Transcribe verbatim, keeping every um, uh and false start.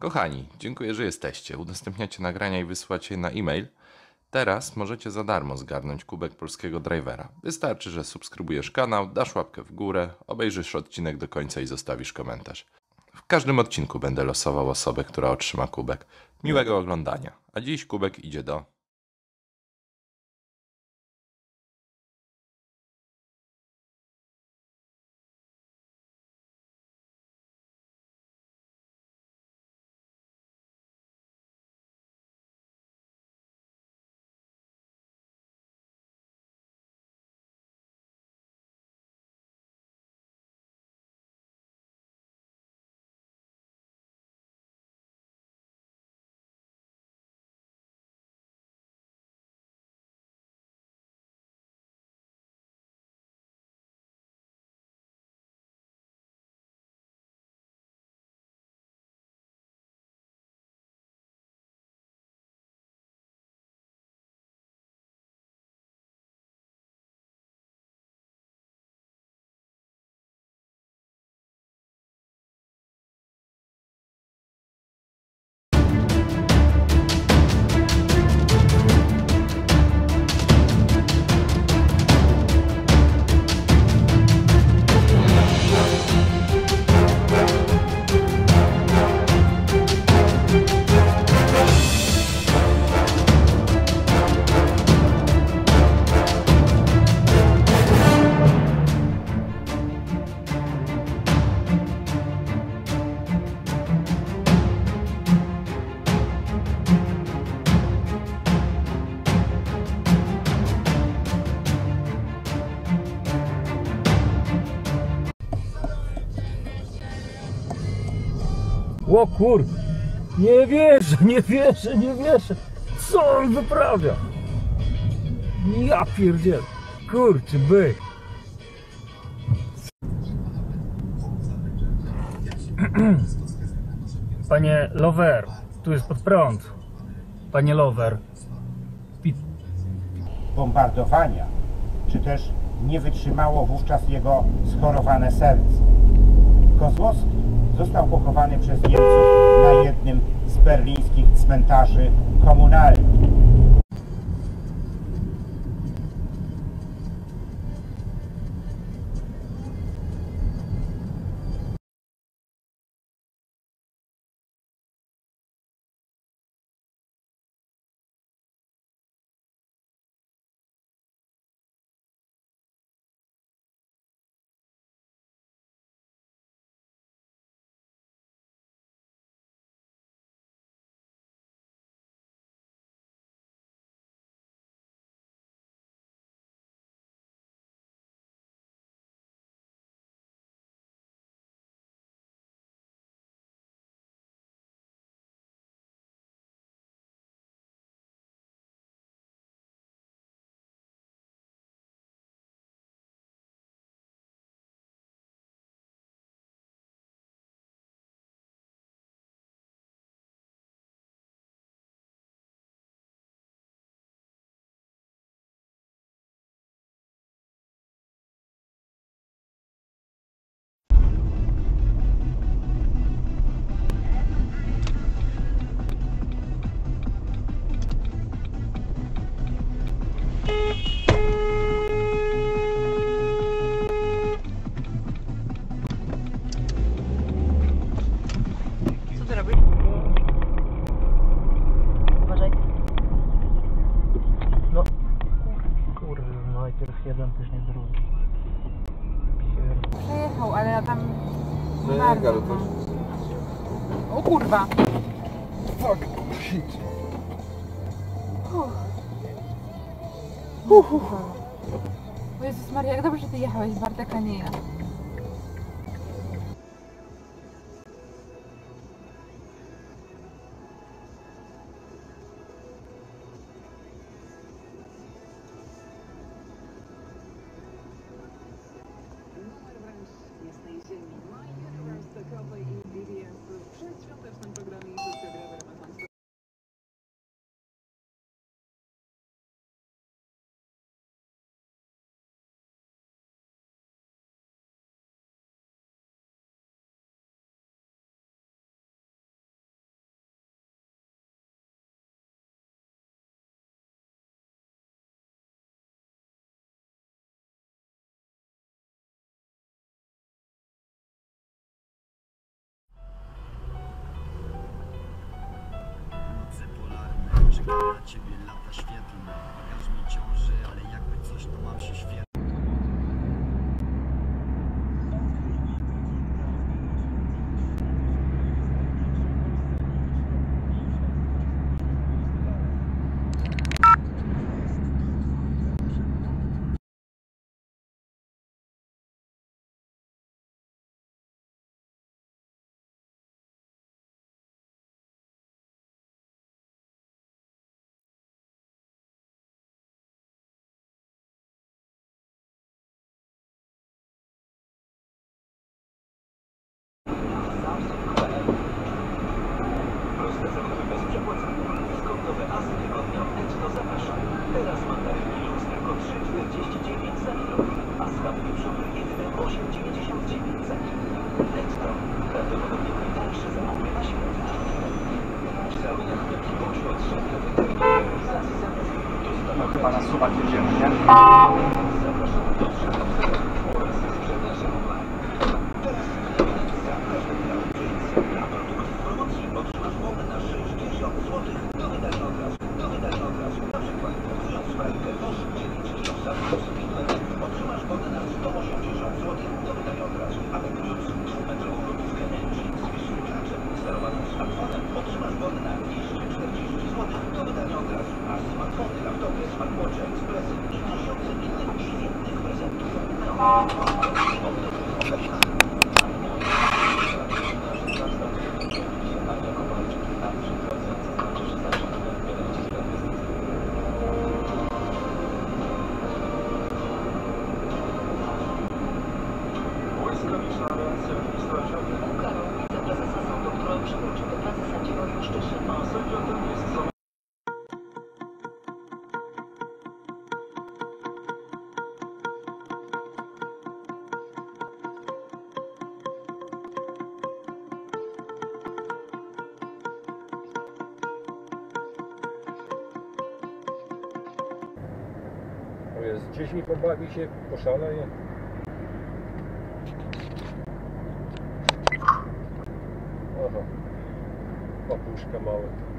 Kochani, dziękuję, że jesteście. Udostępniacie nagrania i wysyłacie je na e-mail. Teraz możecie za darmo zgarnąć kubek polskiego drivera. Wystarczy, że subskrybujesz kanał, dasz łapkę w górę, obejrzysz odcinek do końca i zostawisz komentarz. W każdym odcinku będę losował osobę, która otrzyma kubek. Miłego oglądania. A dziś kubek idzie do... O kur... Nie wierzę, nie wierzę, nie wierzę. Co on wyprawia? Ja pierdzielę. Kurczy byk. Panie Lover, tu jest pod prąd. Panie Lover. Pi... bombardowania, czy też nie wytrzymało wówczas jego schorowane serce. Kozłowski został pochowany przez Niemców na jednym z berlińskich cmentarzy komunalnych. Co ty robisz? Uważaj. No. Kurde, najpierw jeden, później drugi. Pier... Przejechał, ale ja tam... No bardzo, jak, ale to... no. O kurwa! Fuck, shit. Uff. Uff. O Jezus Maria, jak dobrze, że ty jechałeś, Bartek, a nie ja. Na ciebie lata świetlne, bagaż mi ciąży, ale jakby coś to mam się świetnie. Proste zakupy bez przepłacania. Skąd nowe asy tygodnia w Netto zapraszam. Teraz mandarynki luz tylko trzy czterdzieści dziewięć za kilogram, a schab wieprzowy jedyne osiem dziewięćdziesiąt dziewięć za kilogram. Netto. Prawdopodobnie najtańsze zakupy na świecie. Cały na chlebki bądź od szefkowej realizacji zamiast dostawa Pana suwak jedziemy, nie? zapraszamy do szefkowego oraz sprzedaży online. Teraz za każdy gram a produkt w promocji otrzymasz bonę na sześćdziesiąt złotych do wydania od razu. Do wydania od razu. Na przykład kupując sprajkę Bosch dziewięć kilogramów plus Pitman otrzymasz bonę na sto osiemdziesiąt złotych do wydania od razu. A kupując dwumetrową lodówkę L G z wyświetlaczem sterowanym smartfonem otrzymasz bonę na dwieście czterdzieści złotych do wydania od razu. A smartfony, laptopy, smartwatche, ekspresy i tysiące innych świetnych prezentów. Błyskawiczna reakcja ministra Ziobry. Karol, wiceprezesa sądu, który przywrócił do pracy sędziego Juszczyszyna. Sędzia ten jest za To jest, z dziećmi pobawi się, poszaleje. Aha, papuszka małe.